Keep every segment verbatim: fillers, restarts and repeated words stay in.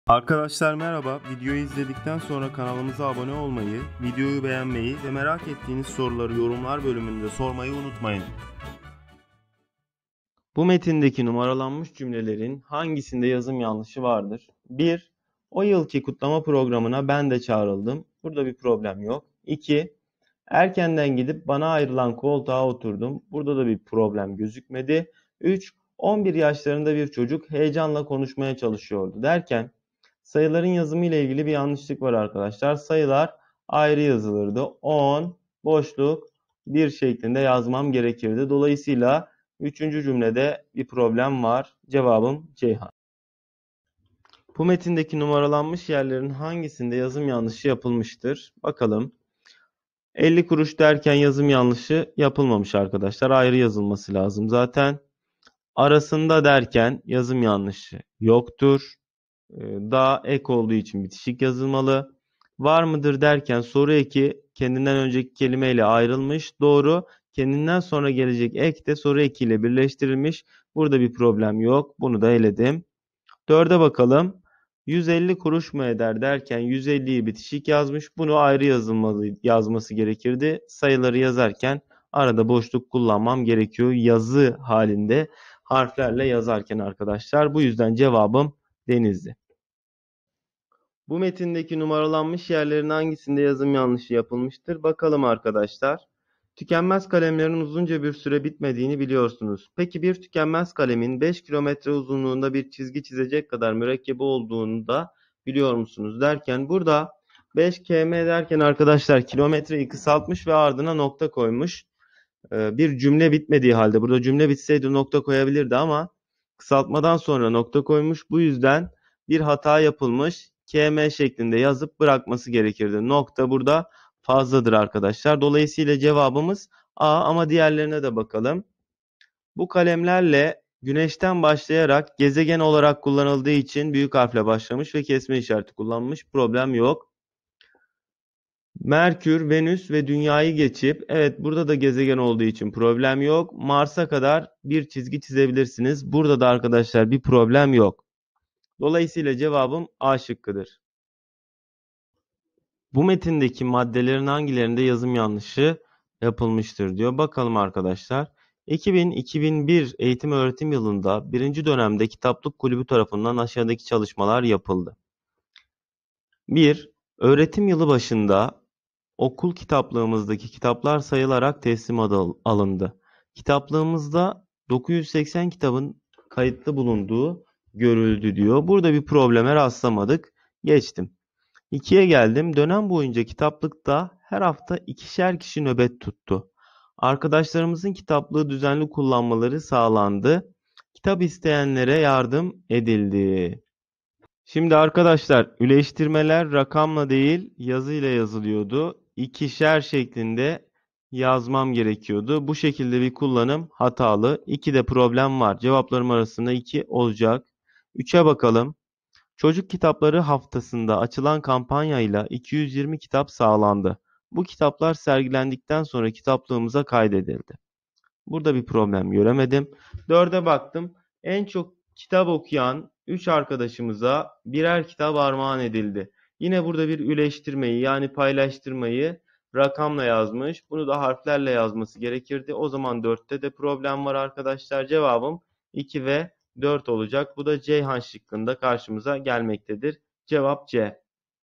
Arkadaşlar merhaba. Videoyu izledikten sonra kanalımıza abone olmayı, videoyu beğenmeyi ve merak ettiğiniz soruları yorumlar bölümünde sormayı unutmayın. Bu metindeki numaralanmış cümlelerin hangisinde yazım yanlışı vardır? bir. O yılki kutlama programına ben de çağrıldım. Burada bir problem yok. iki. Erkenden gidip bana ayrılan koltuğa oturdum. Burada da bir problem gözükmedi. üç. on bir yaşlarında bir çocuk heyecanla konuşmaya çalışıyordu derken sayıların yazımı ile ilgili bir yanlışlık var arkadaşlar. Sayılar ayrı yazılırdı. on boşluk bir şeklinde yazmam gerekirdi. Dolayısıyla üçüncü cümlede bir problem var. Cevabım Ceyhan. Bu metindeki numaralanmış yerlerin hangisinde yazım yanlışı yapılmıştır? Bakalım. elli kuruş derken yazım yanlışı yapılmamış arkadaşlar. Ayrı yazılması lazım zaten. Arasında derken yazım yanlışı yoktur. Da ek olduğu için bitişik yazılmalı. Var mıdır derken soru eki kendinden önceki kelimeyle ayrılmış. Doğru. Kendinden sonra gelecek ek de soru ekiyle birleştirilmiş. Burada bir problem yok. Bunu da eledim. dörde bakalım. yüz elli kuruş mu eder derken yüz elliyi bitişik yazmış. Bunu ayrı yazılmalı, yazması gerekirdi. Sayıları yazarken arada boşluk kullanmam gerekiyor. Yazı halinde harflerle yazarken arkadaşlar. Bu yüzden cevabım Denizli. Bu metindeki numaralanmış yerlerin hangisinde yazım yanlışı yapılmıştır? Bakalım arkadaşlar. Tükenmez kalemlerin uzunca bir süre bitmediğini biliyorsunuz. Peki bir tükenmez kalemin beş kilometre uzunluğunda bir çizgi çizecek kadar mürekkebi olduğunu da biliyor musunuz? Derken burada beş kilometre derken arkadaşlar kilometreyi kısaltmış ve ardına nokta koymuş. Ee, bir cümle bitmediği halde burada cümle bitseydi nokta koyabilirdi ama kısaltmadan sonra nokta koymuş. Bu yüzden bir hata yapılmış. K M şeklinde yazıp bırakması gerekirdi. Nokta burada fazladır arkadaşlar. Dolayısıyla cevabımız A ama diğerlerine de bakalım. Bu kalemlerle güneşten başlayarak gezegen olarak kullanıldığı için büyük harfle başlamış ve kesme işareti kullanmış. Problem yok. Merkür, Venüs ve Dünya'yı geçip, evet burada da gezegen olduğu için problem yok. Mars'a kadar bir çizgi çizebilirsiniz. Burada da arkadaşlar bir problem yok. Dolayısıyla cevabım A şıkkıdır. Bu metindeki maddelerin hangilerinde yazım yanlışı yapılmıştır diyor. Bakalım arkadaşlar. iki bin iki bin bir eğitim öğretim yılında birinci dönemde Kitaplık Kulübü tarafından aşağıdaki çalışmalar yapıldı. bir. Öğretim yılı başında okul kitaplığımızdaki kitaplar sayılarak teslim alındı. Kitaplığımızda dokuz yüz seksen kitabın kayıtlı bulunduğu görüldü diyor. Burada bir probleme rastlamadık. Geçtim. ikiye geldim. Dönem boyunca kitaplıkta her hafta ikişer kişi nöbet tuttu. Arkadaşlarımızın kitaplığı düzenli kullanmaları sağlandı. Kitap isteyenlere yardım edildi. Şimdi arkadaşlar üleştirmeler rakamla değil yazıyla yazılıyordu. İkişer şeklinde yazmam gerekiyordu. Bu şekilde bir kullanım hatalı. ikide problem var. Cevaplarım arasında iki olacak. üçe bakalım. Çocuk kitapları haftasında açılan kampanyayla iki yüz yirmi kitap sağlandı. Bu kitaplar sergilendikten sonra kitaplığımıza kaydedildi. Burada bir problem göremedim. dörde baktım. En çok kitap okuyan üç arkadaşımıza birer kitap armağan edildi. Yine burada bir üleştirmeyi yani paylaştırmayı rakamla yazmış. Bunu da harflerle yazması gerekirdi. O zaman dörtte de problem var arkadaşlar. Cevabım iki ve dört olacak. Bu da Ceyhan şıkkında karşımıza gelmektedir. Cevap C.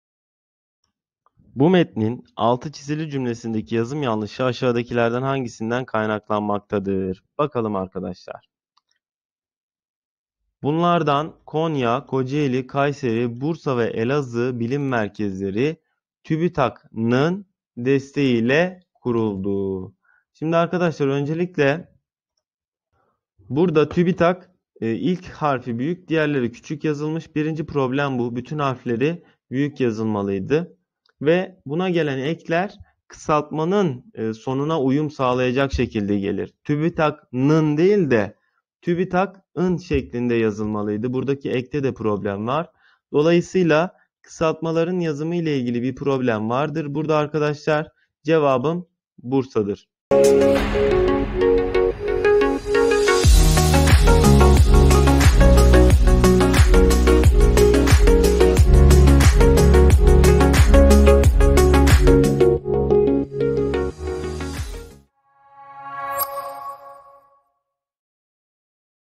Bu metnin altı çizili cümlesindeki yazım yanlışı aşağıdakilerden hangisinden kaynaklanmaktadır? Bakalım arkadaşlar. Bunlardan Konya, Kocaeli, Kayseri, Bursa ve Elazığ bilim merkezleri TÜBİTAK'ın desteğiyle kuruldu. Şimdi arkadaşlar öncelikle burada TÜBİTAK e, ilk harfi büyük, diğerleri küçük yazılmış. Birinci problem bu. Bütün harfleri büyük yazılmalıydı. Ve buna gelen ekler kısaltmanın e, sonuna uyum sağlayacak şekilde gelir. TÜBİTAK'ın değil de TÜBİTAK'ın şeklinde yazılmalıydı. Buradaki ekte de problem var. Dolayısıyla kısaltmaların yazımı ile ilgili bir problem vardır. Burada arkadaşlar cevabım Bursa'dır.